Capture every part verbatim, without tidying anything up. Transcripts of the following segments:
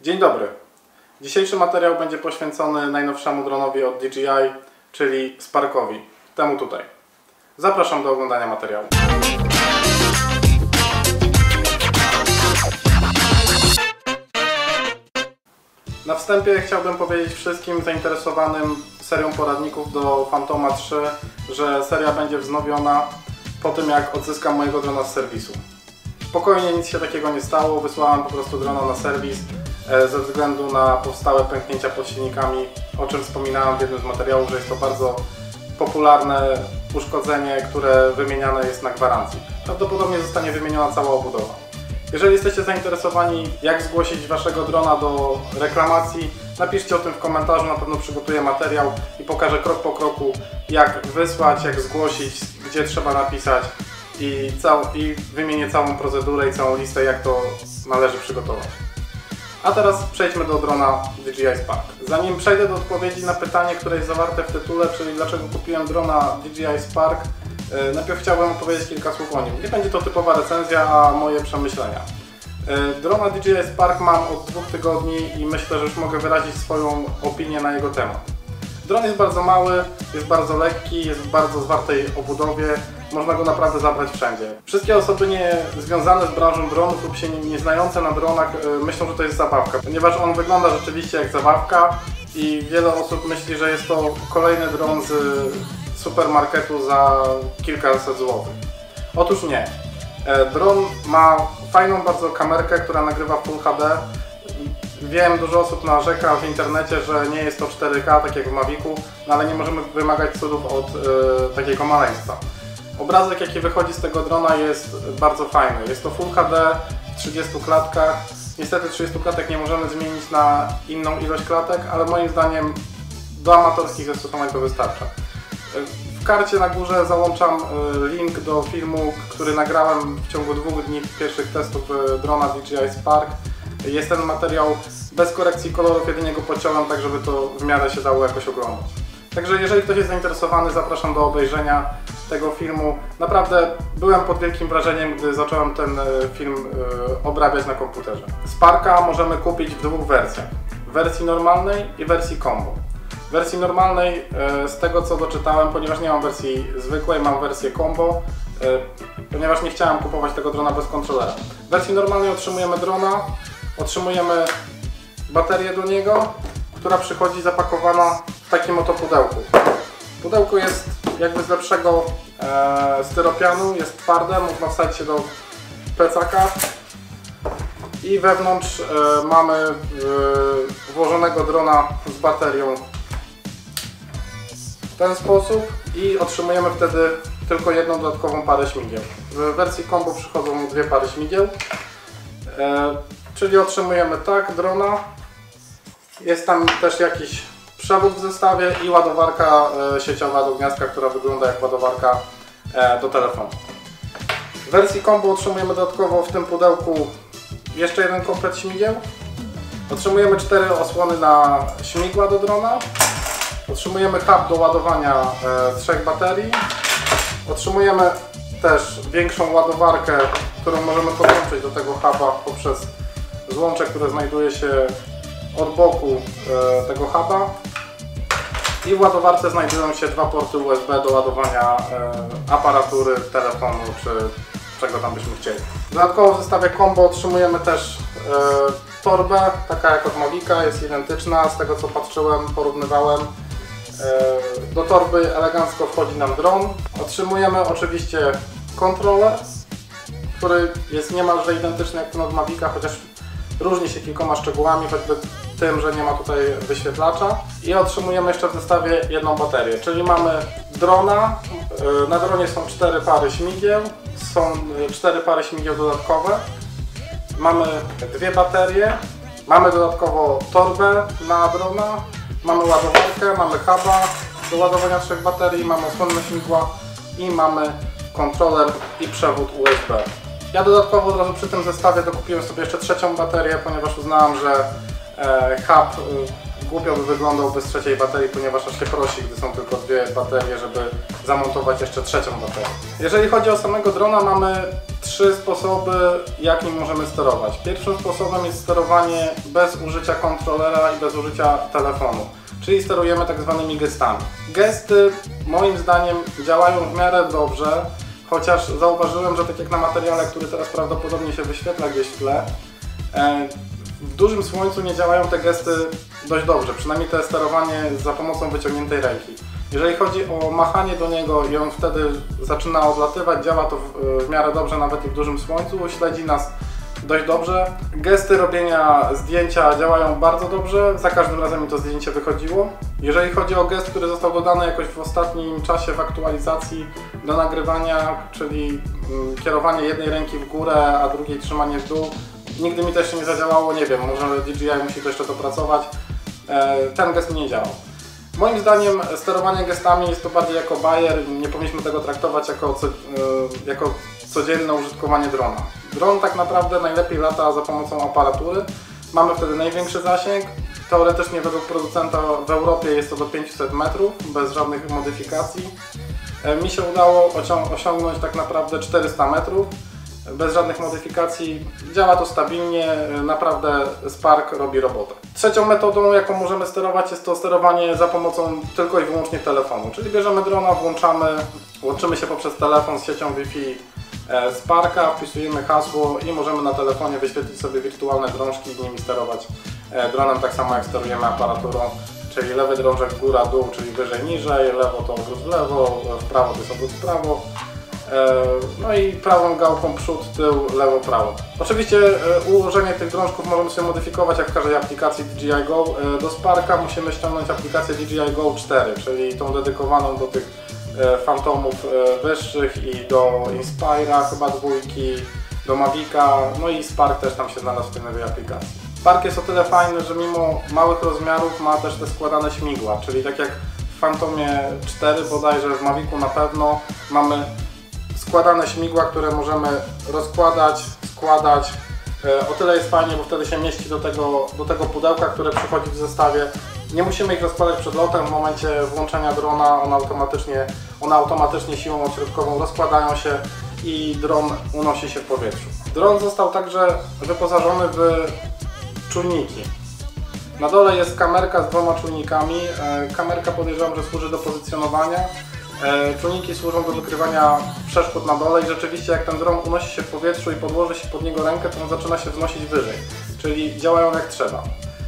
Dzień dobry. Dzisiejszy materiał będzie poświęcony najnowszemu dronowi od D J I, czyli Sparkowi. Temu tutaj. Zapraszam do oglądania materiału. Na wstępie chciałbym powiedzieć wszystkim zainteresowanym serią poradników do Phantoma trzy, że seria będzie wznowiona po tym, jak odzyskam mojego drona z serwisu. Spokojnie, nic się takiego nie stało, wysłałem po prostu drona na serwis ze względu na powstałe pęknięcia pod silnikami, o czym wspominałem w jednym z materiałów, że jest to bardzo popularne uszkodzenie, które wymieniane jest na gwarancji. Prawdopodobnie zostanie wymieniona cała obudowa. Jeżeli jesteście zainteresowani, jak zgłosić waszego drona do reklamacji, napiszcie o tym w komentarzu, na pewno przygotuję materiał i pokażę krok po kroku, jak wysłać, jak zgłosić, gdzie trzeba napisać i, cał i wymienię całą procedurę i całą listę, jak to należy przygotować. A teraz przejdźmy do drona D J I Spark. Zanim przejdę do odpowiedzi na pytanie, które jest zawarte w tytule, czyli dlaczego kupiłem drona D J I Spark, yy, najpierw chciałbym opowiedzieć kilka słów o nim. Nie będzie to typowa recenzja, a moje przemyślenia. Yy, drona D J I Spark mam od dwóch tygodni i myślę, że już mogę wyrazić swoją opinię na jego temat. Dron jest bardzo mały, jest bardzo lekki, jest w bardzo zwartej obudowie. Można go naprawdę zabrać wszędzie. Wszystkie osoby nie związane z branżą dronów lub się nie znające na dronach myślą, że to jest zabawka, ponieważ on wygląda rzeczywiście jak zabawka i wiele osób myśli, że jest to kolejny dron z supermarketu za kilkaset złotych. Otóż nie. Dron ma fajną bardzo kamerkę, która nagrywa Full H D. Wiem, dużo osób narzeka w internecie, że nie jest to cztery K, tak jak w Mavicu, no ale nie możemy wymagać cudów od y, takiego maleństwa. Obrazek, jaki wychodzi z tego drona, jest bardzo fajny. Jest to Full H D w trzydziestu klatkach. Niestety trzydziestu klatek nie możemy zmienić na inną ilość klatek, ale moim zdaniem do amatorskich zastosowań to wystarcza. W karcie na górze załączam link do filmu, który nagrałem w ciągu dwóch dni pierwszych testów drona D J I Spark. Jest ten materiał bez korekcji kolorów, jedynie go pociąłem, tak żeby to w miarę się dało jakoś oglądać. Także jeżeli ktoś jest zainteresowany, zapraszam do obejrzenia tego filmu. Naprawdę byłem pod wielkim wrażeniem, gdy zacząłem ten film obrabiać na komputerze. Sparka możemy kupić w dwóch wersjach. W wersji normalnej i wersji combo. W wersji normalnej, z tego co doczytałem, ponieważ nie mam wersji zwykłej, mam wersję combo, ponieważ nie chciałem kupować tego drona bez kontrolera. W wersji normalnej otrzymujemy drona, otrzymujemy baterię do niego, która przychodzi zapakowana w takim oto pudełku. Pudełko jest jakby z lepszego e, styropianu, jest twarde, można wsadzić się do plecaka i wewnątrz e, mamy e, włożonego drona z baterią w ten sposób i otrzymujemy wtedy tylko jedną dodatkową parę śmigieł. W wersji combo przychodzą dwie pary śmigieł, e, czyli otrzymujemy tak drona, jest tam też jakiś przewód w zestawie i ładowarka e, sieciowa do gniazdka, która wygląda jak ładowarka e, do telefonu. W wersji combo otrzymujemy dodatkowo w tym pudełku jeszcze jeden komplet śmigieł. Otrzymujemy cztery osłony na śmigła do drona. Otrzymujemy hub do ładowania e, trzech baterii. Otrzymujemy też większą ładowarkę, którą możemy podłączyć do tego huba poprzez złącze, które znajduje się od boku e, tego huba. I w ładowarce znajdują się dwa porty U S B do ładowania e, aparatury, telefonu czy czego tam byśmy chcieli. Dodatkowo w zestawie combo otrzymujemy też e, torbę, taka jak od Mavica, jest identyczna, z tego co patrzyłem, porównywałem. E, do torby elegancko wchodzi nam dron. Otrzymujemy oczywiście kontroler, który jest niemalże identyczny jak ten od Mavica, chociaż różni się kilkoma szczegółami, choćby tym, że nie ma tutaj wyświetlacza. I otrzymujemy jeszcze w zestawie jedną baterię, czyli mamy drona, na dronie są cztery pary śmigieł, są cztery pary śmigieł dodatkowe, mamy dwie baterie, mamy dodatkowo torbę na drona, mamy ładowarkę, mamy huba do ładowania trzech baterii, mamy osłonne śmigła i mamy kontroler i przewód U S B. Ja dodatkowo od razu przy tym zestawie dokupiłem sobie jeszcze trzecią baterię, ponieważ uznałem, że e, hub e, głupio by wyglądał bez trzeciej baterii, ponieważ aż się prosi, gdy są tylko dwie baterie, żeby zamontować jeszcze trzecią baterię. Jeżeli chodzi o samego drona, mamy trzy sposoby, jak nim możemy sterować. Pierwszym sposobem jest sterowanie bez użycia kontrolera i bez użycia telefonu, czyli sterujemy tak zwanymi gestami. Gesty moim zdaniem działają w miarę dobrze, chociaż zauważyłem, że tak jak na materiale, który teraz prawdopodobnie się wyświetla gdzieś w tle, w dużym słońcu nie działają te gesty dość dobrze, przynajmniej to sterowanie za pomocą wyciągniętej ręki. Jeżeli chodzi o machanie do niego i on wtedy zaczyna odlatywać, działa to w, w miarę dobrze nawet i w dużym słońcu, śledzi nas dość dobrze. Gesty robienia zdjęcia działają bardzo dobrze, za każdym razem mi to zdjęcie wychodziło. Jeżeli chodzi o gest, który został dodany jakoś w ostatnim czasie w aktualizacji do nagrywania, czyli kierowanie jednej ręki w górę, a drugiej trzymanie w dół, nigdy mi to jeszcze nie zadziałało, nie wiem, może D J I musi to jeszcze dopracować. Ten gest mi nie działał. Moim zdaniem sterowanie gestami jest to bardziej jako bajer, nie powinniśmy tego traktować jako, co, jako codzienne użytkowanie drona. Dron tak naprawdę najlepiej lata za pomocą aparatury, mamy wtedy największy zasięg, teoretycznie według producenta w Europie jest to do pięciuset metrów, bez żadnych modyfikacji. Mi się udało osiągnąć tak naprawdę czterysta metrów, bez żadnych modyfikacji, działa to stabilnie, naprawdę Spark robi robotę. Trzecią metodą, jaką możemy sterować, jest to sterowanie za pomocą tylko i wyłącznie telefonu, czyli bierzemy drona, włączamy, łączymy się poprzez telefon z siecią Wi-Fi Sparka, wpisujemy hasło i możemy na telefonie wyświetlić sobie wirtualne drążki i nimi sterować dronem, tak samo jak sterujemy aparaturą, czyli lewy drążek góra, dół, czyli wyżej, niżej, lewo to obrót w lewo, w prawo to jest obrót w prawo. No i prawą gałką przód, tył, lewo, prawo. Oczywiście ułożenie tych drążków możemy sobie modyfikować jak w każdej aplikacji D J I Go. Do Sparka musimy ściągnąć aplikację D J I Go cztery, czyli tą dedykowaną do tych Phantomów wyższych i do Inspire'a chyba dwójki, do Mavica, no i Spark też tam się znalazł w tej nowej aplikacji. Spark jest o tyle fajny, że mimo małych rozmiarów ma też te składane śmigła, czyli tak jak w Phantomie cztery bodajże, w Mavicu na pewno mamy składane śmigła, które możemy rozkładać, składać. O tyle jest fajnie, bo wtedy się mieści do tego, do tego pudełka, które przychodzi w zestawie. Nie musimy ich rozkładać przed lotem, w momencie włączenia drona one automatycznie, one automatycznie siłą odśrodkową rozkładają się i dron unosi się w powietrzu. Dron został także wyposażony w czujniki. Na dole jest kamerka z dwoma czujnikami. Kamerka podejrzewam, że służy do pozycjonowania. Czujniki służą do wykrywania przeszkód na dole i rzeczywiście jak ten dron unosi się w powietrzu i podłoży się pod niego rękę, to on zaczyna się wznosić wyżej, czyli działają jak trzeba.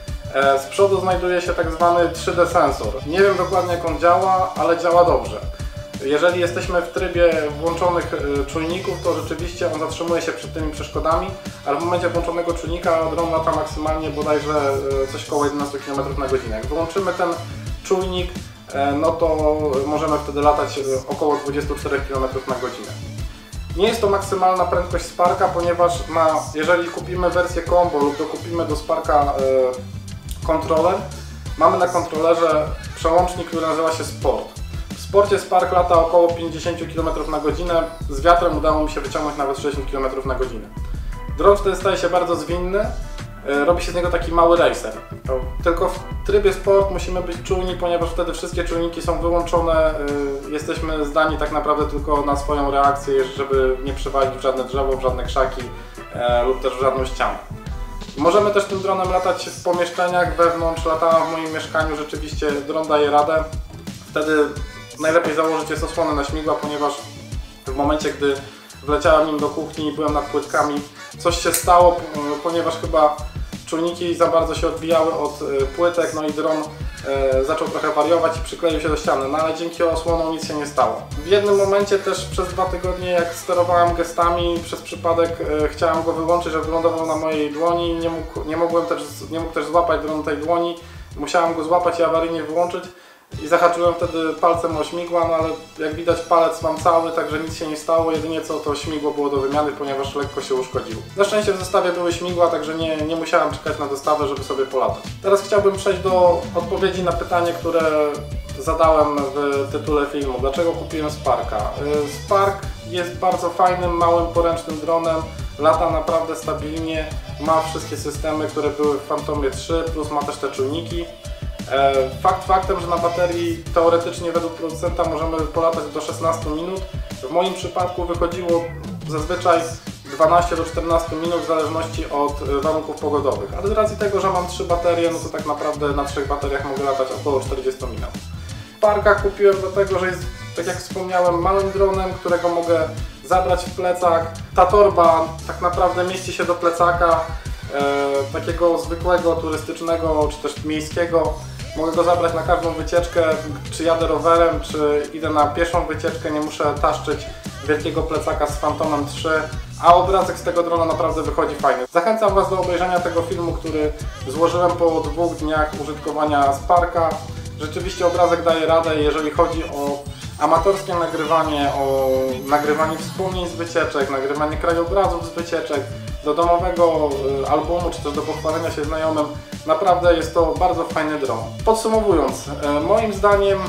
Z przodu znajduje się tak zwany trzy D sensor. Nie wiem dokładnie jak on działa, ale działa dobrze. Jeżeli jesteśmy w trybie włączonych czujników, to rzeczywiście on zatrzymuje się przed tymi przeszkodami, ale w momencie włączonego czujnika dron lata maksymalnie bodajże coś koło jedenaście kilometrów na godzinę. Jak wyłączymy ten czujnik, no to możemy wtedy latać około dwadzieścia cztery kilometry na godzinę. Nie jest to maksymalna prędkość Sparka, ponieważ na, jeżeli kupimy wersję combo lub dokupimy do Sparka e, kontroler, mamy na kontrolerze przełącznik, który nazywa się Sport. W Sporcie Spark lata około pięćdziesiąt kilometrów na godzinę, z wiatrem udało mi się wyciągnąć nawet sześćdziesiąt kilometrów na godzinę. Dron wtedy staje się bardzo zwinny, robi się z niego taki mały racer. Tylko w trybie sport musimy być czujni, ponieważ wtedy wszystkie czujniki są wyłączone. Jesteśmy zdani tak naprawdę tylko na swoją reakcję, żeby nie przywalić w żadne drzewo, w żadne krzaki lub też w żadną ścianę. Możemy też tym dronem latać w pomieszczeniach, wewnątrz. Latałem w moim mieszkaniu, rzeczywiście dron daje radę. Wtedy najlepiej założyć jest osłonę na śmigła, ponieważ w momencie, gdy wleciałem nim do kuchni i byłem nad płytkami, coś się stało, ponieważ chyba czujniki za bardzo się odbijały od płytek, no i dron e, zaczął trochę wariować i przykleił się do ściany, no ale dzięki osłonom nic się nie stało. W jednym momencie też przez dwa tygodnie, jak sterowałem gestami, przez przypadek e, chciałem go wyłączyć, żeby lądował na mojej dłoni, nie mógł, nie mogłem też, nie mógł też złapać dron tej dłoni, musiałem go złapać i awaryjnie wyłączyć. I zahaczyłem wtedy palcem o śmigła, no ale jak widać palec mam cały, także nic się nie stało, jedynie co to śmigło było do wymiany, ponieważ lekko się uszkodziło. Na szczęście w zestawie były śmigła, także nie, nie musiałem czekać na dostawę, żeby sobie polatać. Teraz chciałbym przejść do odpowiedzi na pytanie, które zadałem w tytule filmu. Dlaczego kupiłem Sparka? Spark jest bardzo fajnym, małym, poręcznym dronem, lata naprawdę stabilnie, ma wszystkie systemy, które były w Phantomie trzy, plus ma też te czujniki. Fakt faktem, że na baterii teoretycznie według producenta możemy polatać do szesnastu minut. W moim przypadku wychodziło zazwyczaj dwanaście do czternastu minut w zależności od warunków pogodowych. Ale z racji tego, że mam trzy baterie, no to tak naprawdę na trzech bateriach mogę latać około czterdzieści minut. Parka kupiłem dlatego, że jest, tak jak wspomniałem, małym dronem, którego mogę zabrać w plecak. Ta torba tak naprawdę mieści się do plecaka e, takiego zwykłego, turystycznego czy też miejskiego. Mogę go zabrać na każdą wycieczkę, czy jadę rowerem, czy idę na pieszą wycieczkę, nie muszę taszczyć wielkiego plecaka z Phantomem trzy, a obrazek z tego drona naprawdę wychodzi fajny. Zachęcam Was do obejrzenia tego filmu, który złożyłem po dwóch dniach użytkowania Sparka. Rzeczywiście obrazek daje radę, jeżeli chodzi o amatorskie nagrywanie, o nagrywanie wspomnień z wycieczek, nagrywanie krajobrazów z wycieczek, do domowego albumu, czy też do pochwalenia się znajomym. Naprawdę jest to bardzo fajny dron. Podsumowując, moim zdaniem,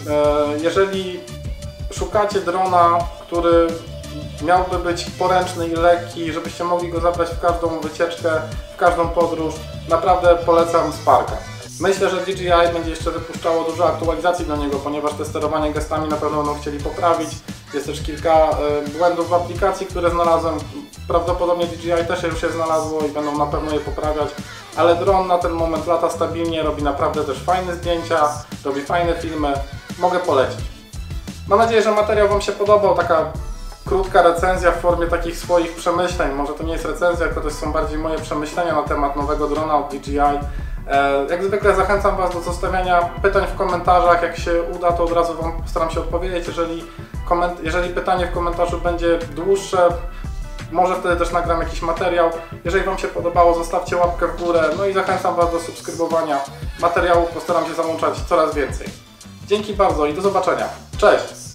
jeżeli szukacie drona, który miałby być poręczny i lekki, żebyście mogli go zabrać w każdą wycieczkę, w każdą podróż, naprawdę polecam Sparka. Myślę, że D J I będzie jeszcze wypuszczało dużo aktualizacji do niego, ponieważ te sterowanie gestami na pewno będą chcieli poprawić. Jest też kilka y, błędów w aplikacji, które znalazłem. Prawdopodobnie D J I też już je znalazło i będą na pewno je poprawiać. Ale dron na ten moment lata stabilnie, robi naprawdę też fajne zdjęcia, robi fajne filmy. Mogę polecić. Mam nadzieję, że materiał Wam się podobał. Taka krótka recenzja w formie takich swoich przemyśleń. Może to nie jest recenzja, tylko to są bardziej moje przemyślenia na temat nowego drona od D J I. Jak zwykle zachęcam Was do zostawiania pytań w komentarzach. Jak się uda, to od razu Wam postaram się odpowiedzieć. Jeżeli, koment jeżeli pytanie w komentarzu będzie dłuższe, może wtedy też nagram jakiś materiał. Jeżeli Wam się podobało, zostawcie łapkę w górę. No i zachęcam Was do subskrybowania materiałów. Postaram się załączać coraz więcej. Dzięki bardzo i do zobaczenia. Cześć!